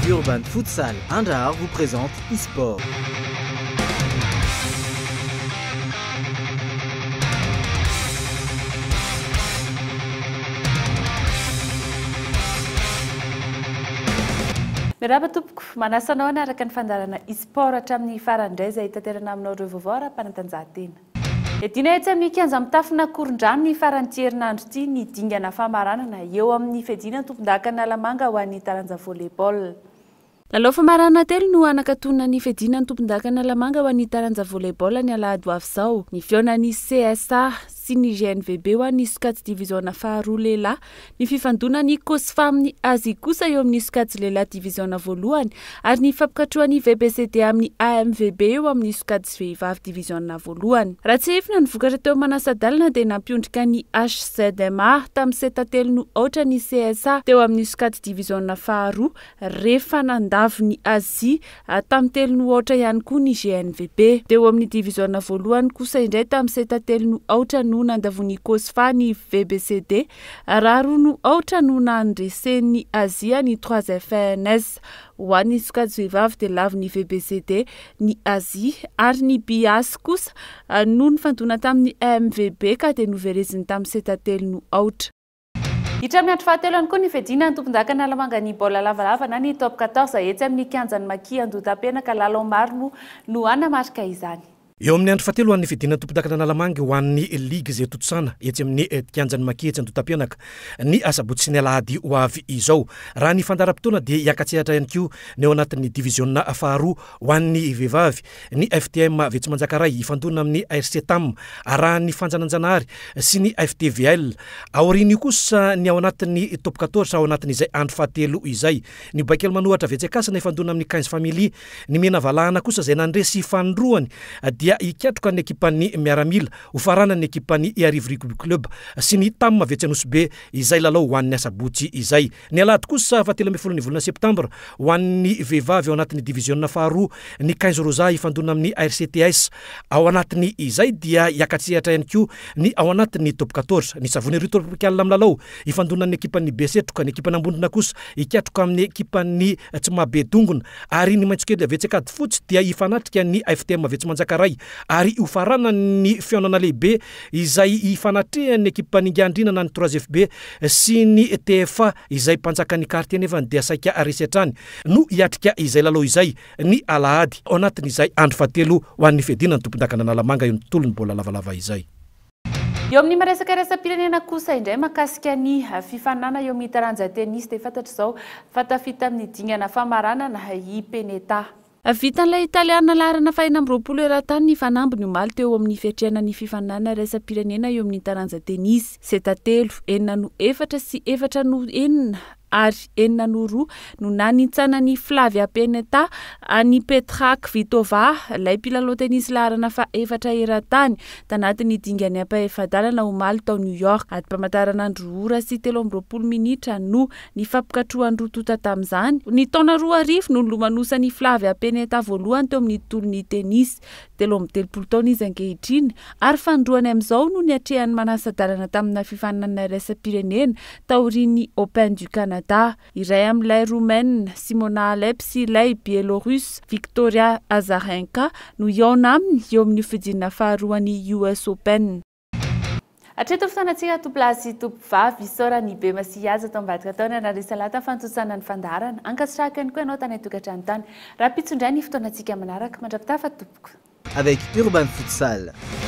Urban Futsal Indahar vous présente eSport. Miraba tompoko manasanao araka ny fandarana eSport hatramin'ny farany indray izay tanterana aminao ireo vaovao ara-panatanjahantena. Edina etsy amin'ny kianja mitafina koron-drano ny faran'ny herinandro ity ny dingana famaranana eo amin'ny fiadiana tompon-daka Lamanga ho an'ny taranja volleyball. Lalao famarana telo no anakatona ny fiadiana tompon-daka Lamanga ho an'ny taranja volleyball ny alahady ho avy izao. Ny fiona ny CSA sy ny GNVB ho an'ny Sokajy division faharoa lehilahy, ny fifandona ny COSFA amin'ny Asie kosa eo amin'ny Sokajy lehilahy division voalohany ary ny fampikatroan'ny VBCD amin'ny AMVB eo amin'ny Sokajy vehivavy division voalohany. Raha tsy efina ny vokatra teo Manasa-Dalina dia nampiondrika ny HZMA tamin'ny setatelo no oatra ny CSA teo amin'ny Sokajy division faharoa rehefa nandavy ny Asie tamin'ny telo no oatra ihany koa ny GNVB. Teo amin'ny division voalohany kosa indray tamin'ny setatelo no oatra no nandavony COSFA ny VBCD, raha no oatra no nandresen'ny Asia ny 3FNS ho an'ny Sokajy vehivavy dia lavo ny VBCD ny Asia ary ny BIAS kosa no nifandona tamin'ny AMVB ka dia novereziny tamin'ny setatelo no oatra. Hitramin'ny andro fahatelo ihany koa ny fiadiana ny tompon-daka Lamanga ny baolina lavalava na ny top 14 etsy amin'ny kianjan'ny Maki Andotapenaka lalao maro no anamarika izany. Eo amin'ny andro fahatelo hoan'ny fiadiana tompon-daka Lamanga ho an'ny ligy izay tototsana etsy amin'ny kianjan'ny Maki etsy Andotapenaka ny asabotsy sy ny alahady ho avy izao. Raha ny fandaram-potoana dia hiakatsehatra ihany koa ny ao anatin'ny division faharoa ho an'ny vehivavy ny FTM Vetsimanjakaray ifandona amin'ny ARC TAM, raha ny Fanjananjanahary sy ny FTVL. Aorian'io kosa ny ao anatin'ny top 14 ao anatin'izay andro fahatelo izay. Ny Baikely Manohatra Vetsekasana ifandona amin'ny 15 family, ny Mena Valahana kosa izay nandresy fandroany dia ikatroka ny ekipan'ny Miaramila ho farana ny ekipan'ny Arivo Rugby Club sy ny TAM Vetsanosbe izay lalao ho an'ny asabotsy izay. Ny alahady kosa fahatelo ambin'ny folon'ny volana septambra ho an'ny vehivavy ao anatin'ny division faharoa ny 15 Rosa ifandona amin'ny ARCTS. Ao anatin'ny izay dia hiakatsehatra ihany koa ny ao anatin'ny top 14 ny Savony Rio Tropical amin'ny lalao ifandona ny ekipan'ny Besetroka, ny ekipan'ny Ambondona kosa ikatroka amin'ny ekipan'ny Tsimabe Dongona ary ny Maintsikely Vetsekady fotsy dia ifanatrika ny FTM Vetsimanjakaray ary ho farana ny fiaonana lehibe izay ifanatrehany ekipan'ny Ngandrina na ny 3FB sy ny TFA izay mpanjakan'ny quartier nevany dia saika resetrany no hiatrika izay lalao izay ny alahady ao anatin'izay andro fahatelo ho an'ny fiadiana ny tompon-daka Lamanga eo ny tontolo ny baolina lavalava izay. Eo amin'ny maresaka pirenena kosa indray makasika ny fifanana eo amin'ny taranja tennis dia fantatra izao fatafita amin'ny dingana famaranana IPENETA. Vitan'ilay Italiana laharana faha 20 eran-tany ny fanambiny omaly teo amin'ny fiatrehana ny fifanana raisam-pirenena eo amin'ny taranja tennis. Setatelo, 4 sy 4-4 ary 4-2 no nanintsana ny Flavia Peneta ny Petra Kvitova lay mpilalao tennis laharana faha 4 eran-tany tanatin'ny dingany ampaefadalana omaly tao New York. Ady-pamatarana-andro ora sy 20 minitra no ny fampikatroan-droa tota tamin'izany. Ny taona 2 arivo no lomanosany Flavia Peneta voalohany teo amin'ny tournoi tennis 13 taona izy ankehitriny ary fandroany amin'izao no ny hatrehany Manasa-Dalina tamina fifanana raisam-pirenena taorian'ny Open du Canada. Iray amin'ilay Roumaine Simona Halep sy ilay Biélorusse Victoria Azarenka no iona aminy eo amin'ny fidiana faharoan'ny US Open. Atreto fotoanantsika toplazy topovavy isaorany be masiaza atao ambadika taona anarisa lata fantotsana ny fandarana ankasitraka ihany koa ianao tany tokantrano tany raha mpitsondray ny fotoanantsika manaraka mandrapitafa tompoko. Avec Urban Futsal.